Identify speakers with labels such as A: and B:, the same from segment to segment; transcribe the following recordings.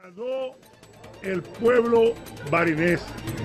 A: Ganó el pueblo barinés,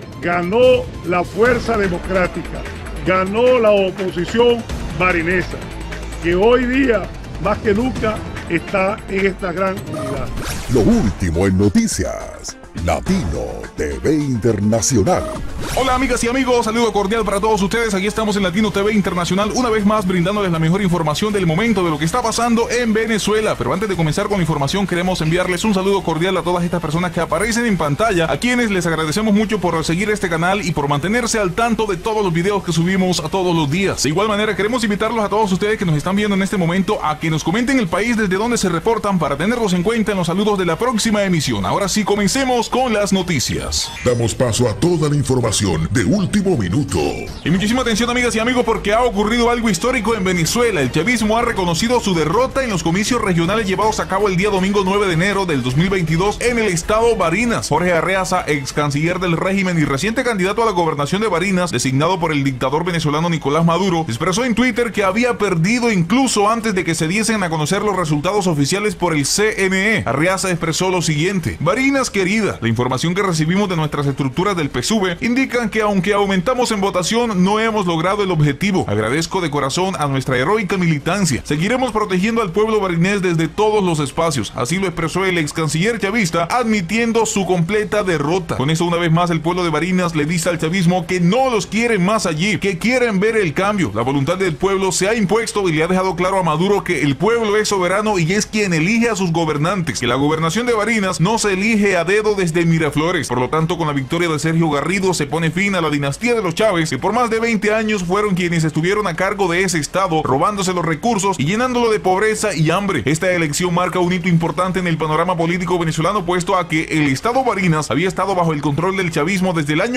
A: ganó la fuerza democrática, ganó la oposición barinesa, que hoy día, más que nunca, está en esta gran unidad.
B: Lo último en noticias, Latino TV Internacional.
C: Hola amigas y amigos, saludo cordial para todos ustedes. Aquí estamos en Latino TV Internacional, una vez más brindándoles la mejor información del momento de lo que está pasando en Venezuela. Pero antes de comenzar con la información, queremos enviarles un saludo cordial a todas estas personas que aparecen en pantalla, a quienes les agradecemos mucho por seguir este canal y por mantenerse al tanto de todos los videos que subimos a todos los días. De igual manera, queremos invitarlos a todos ustedes que nos están viendo en este momento a que nos comenten el país desde donde se reportan para tenerlos en cuenta en los saludos de la próxima emisión. Ahora sí, comencemos con las noticias.
B: Damos paso a toda la información de último minuto.
C: Y muchísima atención, amigas y amigos, porque ha ocurrido algo histórico en Venezuela. El chavismo ha reconocido su derrota en los comicios regionales llevados a cabo el día domingo 9 de enero del 2022 en el estado Barinas. Jorge Arreaza, ex canciller del régimen y reciente candidato a la gobernación de Barinas, designado por el dictador venezolano Nicolás Maduro, expresó en Twitter que había perdido incluso antes de que se diesen a conocer los resultados oficiales por el CNE. Arreaza expresó lo siguiente: Barinas querida, la información que recibimos de nuestras estructuras del PSUV indican que aunque aumentamos en votación, no hemos logrado el objetivo. Agradezco de corazón a nuestra heroica militancia. Seguiremos protegiendo al pueblo barinés desde todos los espacios. Así lo expresó el ex canciller chavista, admitiendo su completa derrota. Con eso, una vez más, el pueblo de Barinas le dice al chavismo que no los quieren más allí, que quieren ver el cambio. La voluntad del pueblo se ha impuesto y le ha dejado claro a Maduro que el pueblo es soberano y es quien elige a sus gobernantes, que la gobernación de Barinas no se elige a dedo desde Miraflores. Por lo tanto, con la victoria de Sergio Garrido se pone fin a la dinastía de los Chávez, que por más de 20 años fueron quienes estuvieron a cargo de ese estado, robándose los recursos y llenándolo de pobreza y hambre. Esta elección marca un hito importante en el panorama político venezolano, puesto a que el estado Barinas había estado bajo el control del chavismo desde el año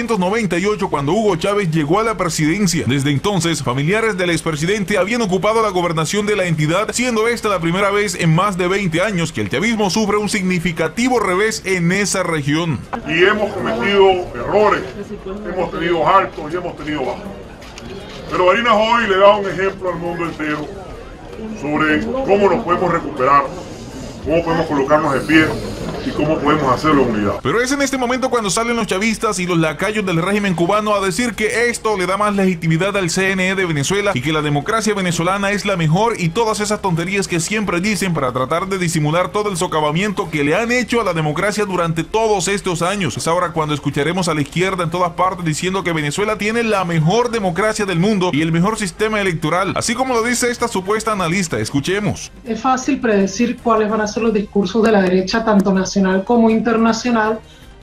C: 1998, cuando Hugo Chávez llegó a la presidencia. Desde entonces, familiares del expresidente habían ocupado la gobernación de la entidad, siendo esta la primera vez en más de 20 años que el chavismo sufre un significativo revés en esa región.
A: Y hemos cometido errores, hemos tenido altos y hemos tenido bajos. Pero Barinas hoy le da un ejemplo al mundo entero sobre cómo nos podemos recuperar, cómo podemos colocarnos de pie y cómo podemos hacerlo en unidad.
C: Pero es en este momento cuando salen los chavistas y los lacayos del régimen cubano a decir que esto le da más legitimidad al CNE de Venezuela y que la democracia venezolana es la mejor, y todas esas tonterías que siempre dicen para tratar de disimular todo el socavamiento que le han hecho a la democracia durante todos estos años. Es ahora cuando escucharemos a la izquierda en todas partes diciendo que Venezuela tiene la mejor democracia del mundo y el mejor sistema electoral, así como lo dice esta supuesta analista. Escuchemos.
D: Es fácil predecir cuáles van a ser los discursos de la derecha, tanto nacional como internacional,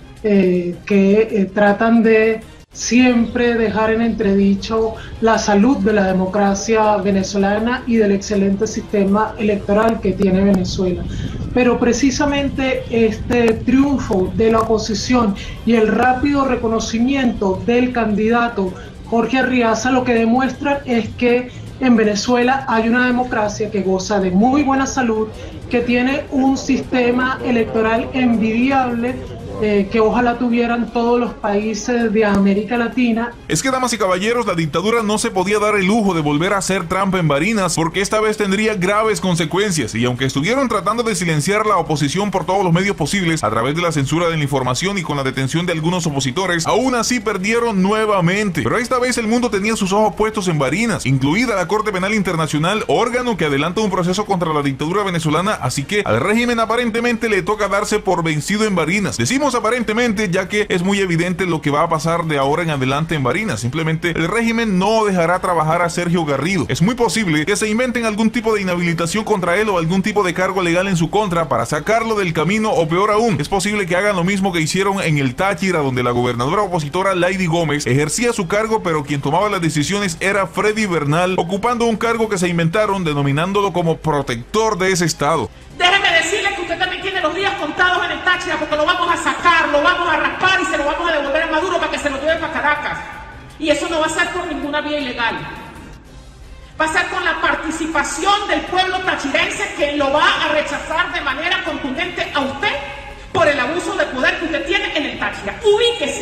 D: que tratan de siempre dejar en entredicho la salud de la democracia venezolana y del excelente sistema electoral que tiene Venezuela. Pero precisamente este triunfo de la oposición y el rápido reconocimiento del candidato Jorge Arreaza lo que demuestran es que en Venezuela hay una democracia que goza de muy buena salud, que tiene un sistema electoral envidiable, que ojalá tuvieran todos los países de América Latina.
C: Es que, damas y caballeros, la dictadura no se podía dar el lujo de volver a hacer trampa en Barinas, porque esta vez tendría graves consecuencias. Y aunque estuvieron tratando de silenciar la oposición por todos los medios posibles, a través de la censura de la información y con la detención de algunos opositores, aún así perdieron nuevamente. Pero esta vez el mundo tenía sus ojos puestos en Barinas, incluida la Corte Penal Internacional, órgano que adelanta un proceso contra la dictadura venezolana. Así que al régimen aparentemente le toca darse por vencido en Barinas. Decimos aparentemente, ya que es muy evidente lo que va a pasar de ahora en adelante en Barinas. Simplemente el régimen no dejará trabajar a Sergio Garrido. Es muy posible que se inventen algún tipo de inhabilitación contra él o algún tipo de cargo legal en su contra para sacarlo del camino, o peor aún, es posible que hagan lo mismo que hicieron en el Táchira, donde la gobernadora opositora Lady Gómez ejercía su cargo, pero quien tomaba las decisiones era Freddy Bernal, ocupando un cargo que se inventaron denominándolo como protector de ese estado.
E: Déjeme decirle que usted también tiene los días contados en el Táchira, porque lo vamos a sacar, lo vamos a raspar y se lo vamos a devolver a Maduro para que se lo lleve para Caracas. Y eso no va a ser por ninguna vía ilegal. Va a ser con la participación del pueblo tachirense, que lo va a rechazar de manera contundente a usted por el abuso de poder que usted tiene en el Táchira. Ubíquese.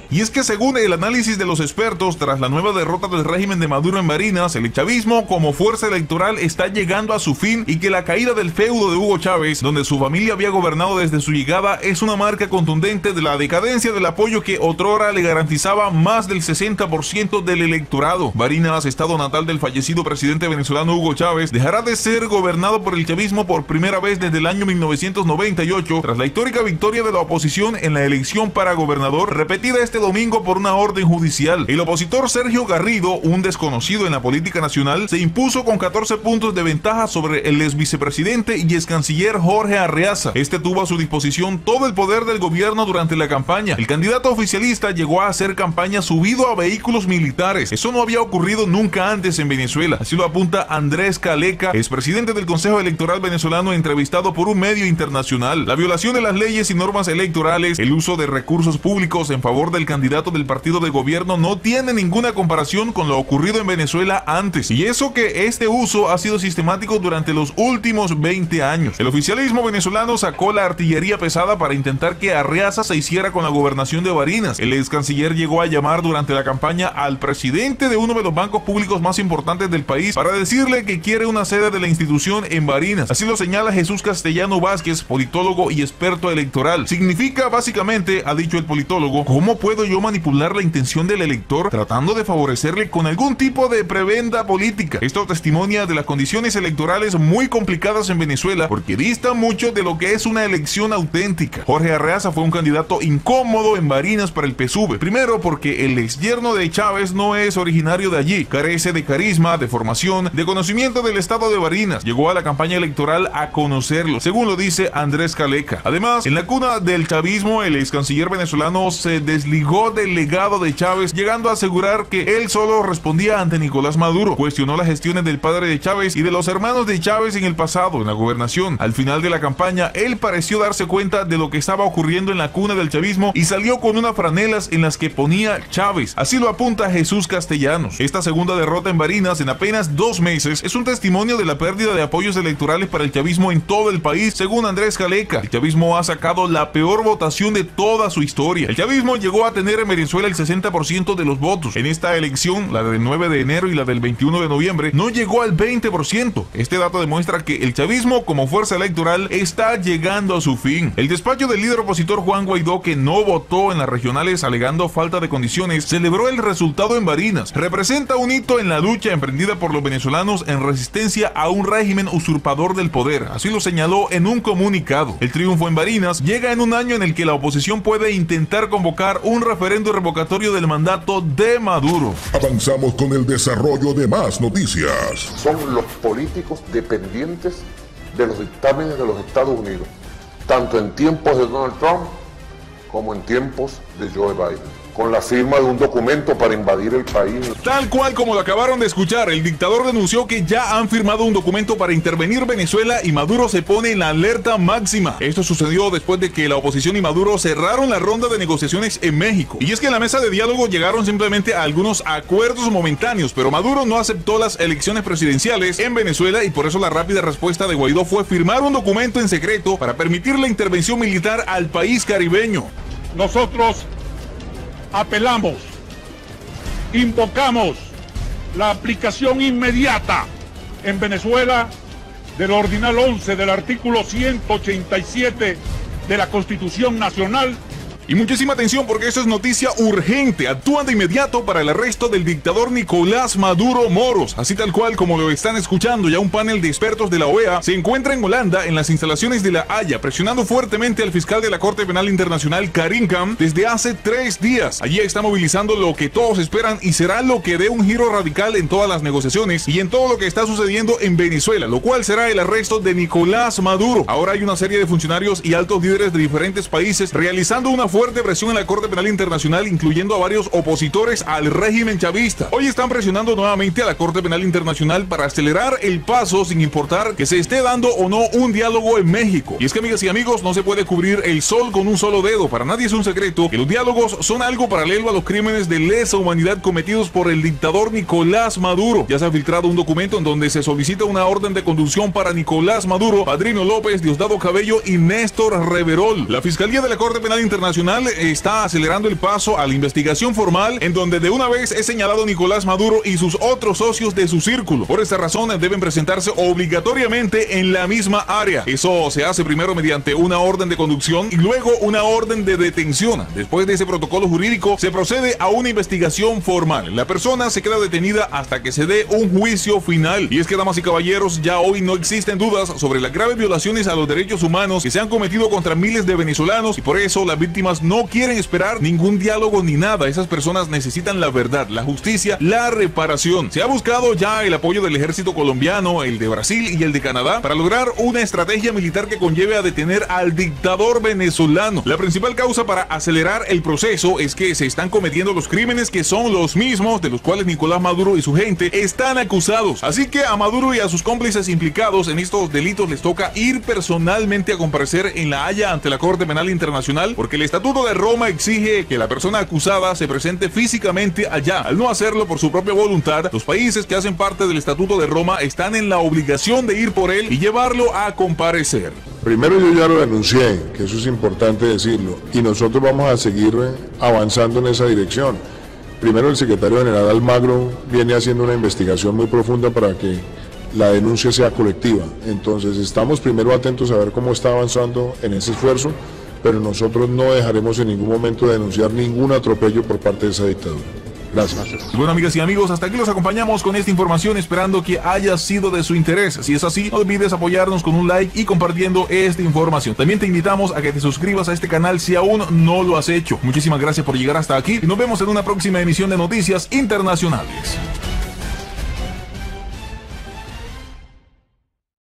C: Y es que según el análisis de los expertos, tras la nueva derrota del régimen de Maduro en Barinas, el chavismo como fuerza electoral está llegando a su fin y que la caída del feudo de Hugo Chávez, donde su familia había gobernado desde su llegada, es una marca contundente de la decadencia del apoyo que otrora le garantizaba más del 60% del electorado. Barinas, estado natal del fallecido presidente venezolano Hugo Chávez, dejará de ser gobernado por el chavismo por primera vez desde el año 1998, tras la histórica victoria de la oposición en la elección para gobernador, repetida este domingo por una orden judicial. El opositor Sergio Garrido, un desconocido en la política nacional, se impuso con 14 puntos de ventaja sobre el ex vicepresidente y ex canciller Jorge Arreaza. Este tuvo a su disposición todo el poder del gobierno durante la campaña. El candidato oficialista llegó a hacer campaña subido a vehículos militares. Eso no había ocurrido nunca antes en Venezuela. Así lo apunta Andrés Caleca, expresidente del Consejo Electoral venezolano, entrevistado por un medio internacional. La violación de las leyes y normas electorales, el uso de recursos públicos en favor del candidato del partido de gobierno no tiene ninguna comparación con lo ocurrido en Venezuela antes. Y eso que este uso ha sido sistemático durante los últimos 20 años. El oficialismo venezolano sacó la artillería pesada para intentar que Arreaza se hiciera con la gobernación de Barinas. El ex canciller llegó a llamar durante la campaña al presidente de uno de los bancos públicos más importantes del país para decirle que quiere una sede de la institución en Barinas. Así lo señala Jesús Castellano Vázquez, politólogo y experto electoral. Significa básicamente, ha dicho el politólogo, ¿cómo puedo yo manipular la intención del elector tratando de favorecerle con algún tipo de prebenda política? Esto testimonia de las condiciones electorales muy complicadas en Venezuela porque dista mucho de lo que es una elección auténtica. Jorge Arreaza fue un candidato incómodo en Barinas para el PSUV. Primero porque el ex yerno de Chávez no es originario de allí, carece de carisma, de formación, de conocimiento del estado de Barinas. Llegó a la campaña electoral a conocerlo, según lo dice Andrés Caleca. Además, en la cuna del chavismo, el ex canciller venezolano se desligó del legado de Chávez, llegando a asegurar que él solo respondía ante Nicolás Maduro. Cuestionó las gestiones del padre de Chávez y de los hermanos de Chávez en el pasado, en la gobernación. Al final de la campaña, él pareció darse cuenta de lo que estaba ocurriendo en la cuna del chavismo y salió con unas franelas en las que ponía Chávez. Así lo apunta Jesús Castellanos. Esta segunda derrota en Barinas en apenas 2 meses es un testimonio de la pérdida de apoyos electorales para el chavismo en todo el país, según Andrés Caleca. El chavismo ha sacado la peor votación de toda su historia. El chavismo llegó a tener en Venezuela el 60% de los votos. En esta elección, la del 9 de enero y la del 21 de noviembre, no llegó al 20%. Este dato demuestra que el chavismo como fuerza electoral está llegando a su fin. El despacho del líder opositor Juan Guaidó, que no votó en las regionales alegando falta de condiciones, celebró el resultado en Barinas. Representa un hito en la lucha emprendida por los venezolanos en resistencia a un régimen usurpador del poder. Así lo señaló en un comunicado. El triunfo en Barinas llega en un año en el que la oposición puede intentar convocar un referendo revocatorio del mandato de Maduro.
B: Avanzamos con el desarrollo de más noticias.
F: Son los políticos dependientes de los dictámenes de los Estados Unidos, tanto en tiempos de Donald Trump como en tiempos de Joe Biden, con la firma de un documento para invadir el país.
C: Tal cual como lo acabaron de escuchar, el dictador denunció que ya han firmado un documento para intervenir Venezuela y Maduro se pone en la alerta máxima. Esto sucedió después de que la oposición y Maduro cerraron la ronda de negociaciones en México. Y es que en la mesa de diálogo llegaron simplemente a algunos acuerdos momentáneos, pero Maduro no aceptó las elecciones presidenciales en Venezuela y por eso la rápida respuesta de Guaidó fue firmar un documento en secreto para permitir la intervención militar al país caribeño.
G: Nosotros apelamos, invocamos la aplicación inmediata en Venezuela del Ordinal 11 del artículo 187 de la Constitución Nacional.
C: Y muchísima atención porque eso es noticia urgente. Actúan de inmediato para el arresto del dictador Nicolás Maduro Moros. Así tal cual como lo están escuchando, ya un panel de expertos de la OEA se encuentra en Holanda, en las instalaciones de La Haya, presionando fuertemente al fiscal de la Corte Penal Internacional, Karim Khan, desde hace 3 días. Allí está movilizando lo que todos esperan y será lo que dé un giro radical en todas las negociaciones y en todo lo que está sucediendo en Venezuela, lo cual será el arresto de Nicolás Maduro. Ahora hay una serie de funcionarios y altos líderes de diferentes países realizando una fuerte presión en la Corte Penal Internacional, incluyendo a varios opositores al régimen chavista. Hoy están presionando nuevamente a la Corte Penal Internacional para acelerar el paso sin importar que se esté dando o no un diálogo en México. Y es que, amigas y amigos, no se puede cubrir el sol con un solo dedo. Para nadie es un secreto que los diálogos son algo paralelo a los crímenes de lesa humanidad cometidos por el dictador Nicolás Maduro. Ya se ha filtrado un documento en donde se solicita una orden de conducción para Nicolás Maduro, Padrino López, Diosdado Cabello y Néstor Reverol. La Fiscalía de la Corte Penal Internacional Internacional está acelerando el paso a la investigación formal, en donde de una vez es señalado Nicolás Maduro y sus otros socios de su círculo. Por esta razón deben presentarse obligatoriamente en la misma área. Eso se hace primero mediante una orden de conducción y luego una orden de detención. Después de ese protocolo jurídico se procede a una investigación formal. La persona se queda detenida hasta que se dé un juicio final. Y es que, damas y caballeros, ya hoy no existen dudas sobre las graves violaciones a los derechos humanos que se han cometido contra miles de venezolanos, y por eso las víctimas no quieren esperar ningún diálogo ni nada. Esas personas necesitan la verdad, la justicia, la reparación. Se ha buscado ya el apoyo del ejército colombiano, el de Brasil y el de Canadá para lograr una estrategia militar que conlleve a detener al dictador venezolano. La principal causa para acelerar el proceso es que se están cometiendo los crímenes que son los mismos de los cuales Nicolás Maduro y su gente están acusados. Así que a Maduro y a sus cómplices implicados en estos delitos les toca ir personalmente a comparecer en La Haya ante la Corte Penal Internacional, porque el Estatuto de Roma exige que la persona acusada se presente físicamente allá. Al no hacerlo por su propia voluntad, los países que hacen parte del Estatuto de Roma están en la obligación de ir por él y llevarlo a comparecer.
H: Primero, yo ya lo denuncié, que eso es importante decirlo, y nosotros vamos a seguir avanzando en esa dirección. Primero, el secretario general Almagro viene haciendo una investigación muy profunda para que la denuncia sea colectiva. Entonces, estamos primero atentos a ver cómo está avanzando en ese esfuerzo, pero nosotros no dejaremos en ningún momento de denunciar ningún atropello por parte de esa dictadura. Gracias.
C: Bueno, amigas y amigos, hasta aquí los acompañamos con esta información, esperando que haya sido de su interés. Si es así, no olvides apoyarnos con un like y compartiendo esta información. También te invitamos a que te suscribas a este canal si aún no lo has hecho. Muchísimas gracias por llegar hasta aquí y nos vemos en una próxima emisión de Noticias Internacionales.